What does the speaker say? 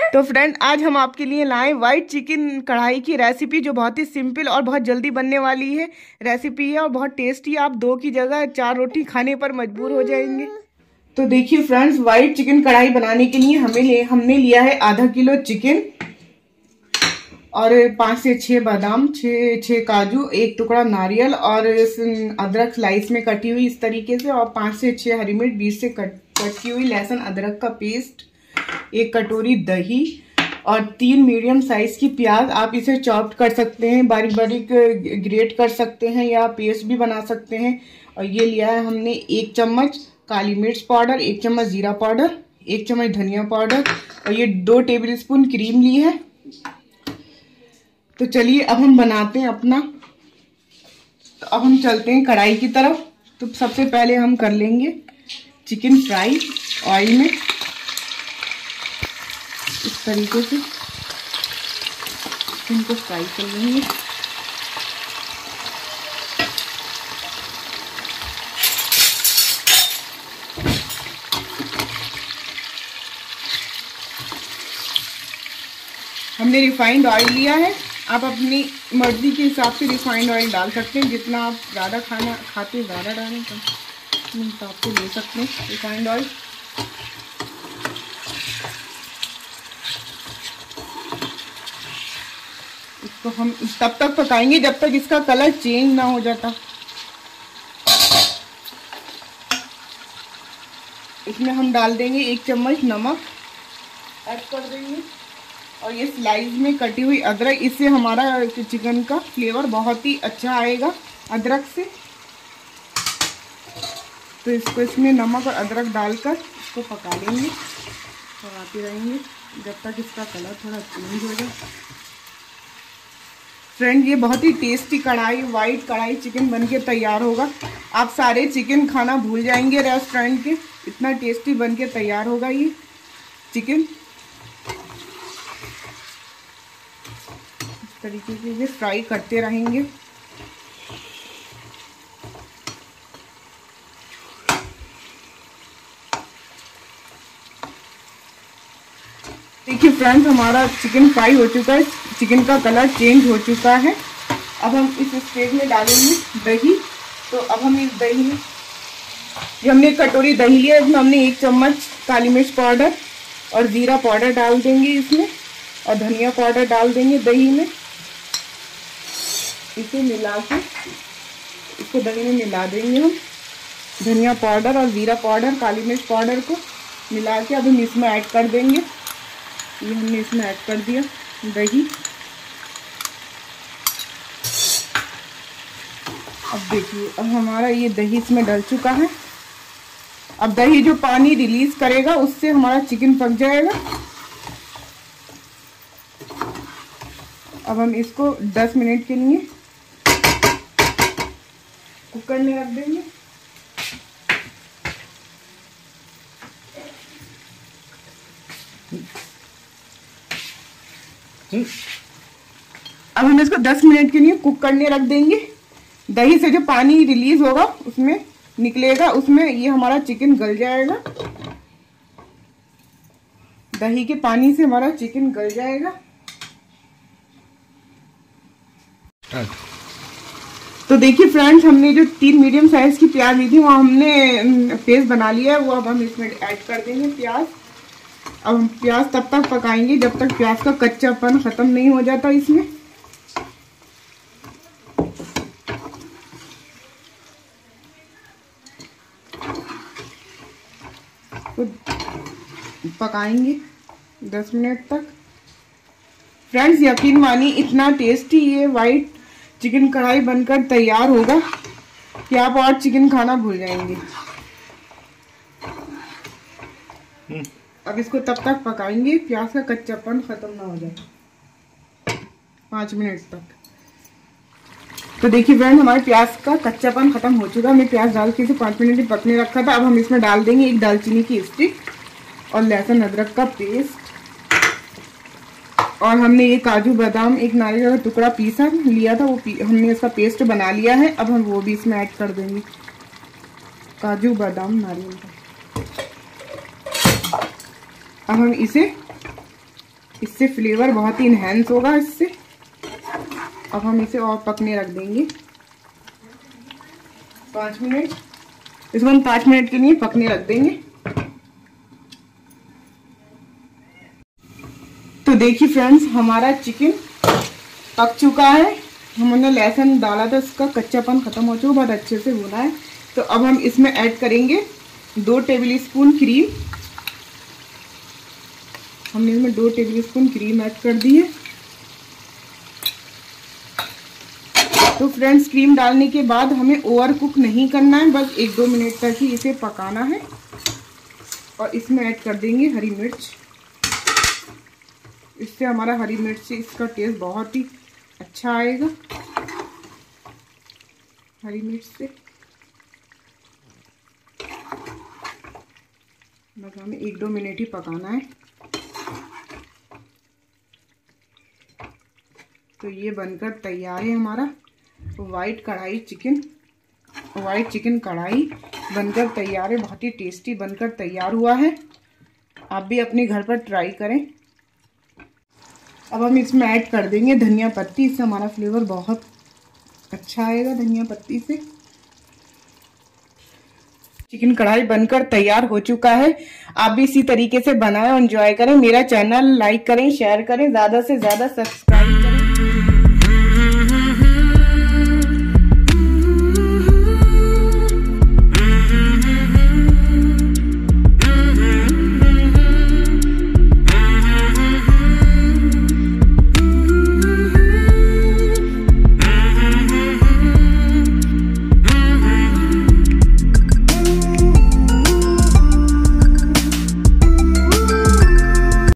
तो फ्रेंड आज हम आपके लिए लाए वाइट चिकन कढ़ाई की रेसिपी, जो बहुत ही सिंपल और बहुत जल्दी बनने वाली है रेसिपी है और बहुत टेस्टी। आप 2 की जगह 4 रोटी खाने पर मजबूर हो जाएंगे। तो देखिए फ्रेंड्स, वाइट चिकन कढ़ाई बनाने के लिए हमने लिया है आधा किलो चिकन और 5 से 6 बादाम, 6 काजू, 1 टुकड़ा नारियल और अदरक स्लाइस में कटी हुई इस तरीके से, और 5 से 6 हरी मिर्च बीच से कटी हुई, लहसुन अदरक का पेस्ट, 1 कटोरी दही और 3 मीडियम साइज की प्याज। आप इसे चॉप्ड कर सकते हैं, बारीक बारीक ग्रेट कर सकते हैं या पेस्ट भी बना सकते हैं। और ये लिया है हमने 1 चम्मच काली मिर्च पाउडर, 1 चम्मच जीरा पाउडर, 1 चम्मच धनिया पाउडर और ये 2 टेबल स्पून क्रीम ली है। तो चलिए अब हम बनाते हैं अपना। तो अब हम चलते हैं कढ़ाई की तरफ। तो सबसे पहले हम कर लेंगे चिकन फ्राई ऑयल में, इस तरीके से इनको फ्राई कर लेंगे। हमने रिफाइंड ऑयल लिया है। आप अपनी मर्जी के हिसाब से रिफाइंड ऑयल डाल सकते हैं, जितना आप ज़्यादा खाना खाते ज़्यादा डालें तो हिसाब से ले सकते हैं रिफाइंड ऑयल। इसको हम तब तक पकाएंगे जब तक इसका कलर चेंज ना हो जाता। इसमें हम डाल देंगे 1 चम्मच नमक ऐड कर देंगे और ये स्लाइस में कटी हुई अदरक, इससे हमारा चिकन का फ्लेवर बहुत ही अच्छा आएगा अदरक से। तो इसको इसमें नमक और अदरक डालकर इसको पका लेंगे, पकाते रहेंगे जब तक इसका कलर थोड़ा चेंज हो जाए। फ्रेंड ये बहुत ही tasty kadhai white kadhai chicken बनके तैयार होगा। आप सारे चिकन खाना भूल जाएंगे रेस्टोरेंट के, इतना टेस्टी बनके तैयार होगा ये चिकन। इस तरीके से ये फ्राई करते रहेंगे। देखिए फ्रेंड्स, हमारा चिकन फ्राई हो चुका है, चिकन का कलर चेंज हो चुका है। अब हम इस स्टेज में डालेंगे दही। तो अब हम इस दही में, जो हमने 1 कटोरी दही लिया, इसमें हमने 1 चम्मच काली मिर्च पाउडर और जीरा पाउडर डाल देंगे इसमें, और धनिया पाउडर डाल देंगे दही में। इसे मिला के इसको दही में मिला देंगे हम, धनिया पाउडर और जीरा पाउडर काली मिर्च पाउडर को मिला के अब हम इसमें ऐड कर देंगे। ये हमने इसमें ऐड कर दिया दही। अब देखिए, अब हमारा ये दही इसमें डल चुका है। अब दही जो पानी रिलीज करेगा उससे हमारा चिकन पक जाएगा। अब हम इसको 10 मिनट के लिए कुकर में रख देंगे। अब हम इसको 10 मिनट के लिए कुक करने रख देंगे। दही से जो पानी रिलीज होगा उसमें निकलेगा, उसमें ये हमारा चिकन गल जाएगा। दही के पानी से हमारा चिकन गल जाएगा। तो देखिए फ्रेंड्स, हमने जो 3 मीडियम साइज की प्याज ली थी वो हमने पेस्ट बना लिया है, वो अब हम इसमें ऐड कर देंगे प्याज। अब हम प्याज तब तक पकाएंगे जब तक प्याज का कच्चापन खत्म नहीं हो जाता इसमें। तो पकाएंगे 10 मिनट तक। फ्रेंड्स यकीन मानिए, इतना टेस्टी ये वाइट चिकन कढ़ाई बनकर तैयार होगा कि आप और चिकन खाना भूल जाएंगे। अब इसको तब तक पकाएंगे प्याज का कच्चापन खत्म ना हो जाए, 5 मिनट तक। तो देखिए फ्रेंड, हमारे प्याज का कच्चापन खत्म हो चुका है। हमने प्याज डाल के इसे 5 मिनट पकने रखा था। अब हम इसमें डाल देंगे 1 दालचीनी की स्टिक और लहसुन अदरक का पेस्ट, और हमने ये काजू बादाम 1 नारियल का टुकड़ा पीसा लिया था, वो हमने इसका पेस्ट बना लिया है। अब हम वो भी इसमें ऐड कर देंगे, काजू बादाम नारियल का। अब हम इसे इससे फ्लेवर बहुत ही इनहेंस होगा इससे। अब हम इसे और पकने रख देंगे 5 मिनट। इसको हम 5 मिनट के लिए पकने रख देंगे। तो देखिए फ्रेंड्स, हमारा चिकन पक चुका है। हमने लहसुन डाला था, इसका कच्चापन खत्म हो चुका, बहुत अच्छे से भुना है। तो अब हम इसमें ऐड करेंगे 2 टेबल स्पून क्रीम। हमने इसमें 2 टेबल स्पून क्रीम ऐड कर दी है। तो फ्रेंड्स, क्रीम डालने के बाद हमें ओवर कुक नहीं करना है, बस 1-2 मिनट तक ही इसे पकाना है। और इसमें ऐड कर देंगे हरी मिर्च। इससे हमारा हरी मिर्च से इसका टेस्ट बहुत ही अच्छा आएगा। हरी मिर्च से बस हमें 1-2 मिनट ही पकाना है। तो ये बनकर तैयार है हमारा वाइट चिकन कढ़ाई बनकर तैयार है। बहुत ही टेस्टी बनकर तैयार हुआ है। आप भी अपने घर पर ट्राई करें। अब हम इसमें ऐड कर देंगे धनिया पत्ती। इससे हमारा फ्लेवर बहुत अच्छा आएगा धनिया पत्ती से। चिकन कढ़ाई बनकर तैयार हो चुका है। आप भी इसी तरीके से बनाएं और एंजॉय करें। मेरा चैनल लाइक करें, शेयर करें, ज़्यादा से ज़्यादा सब्सक्राइब करें।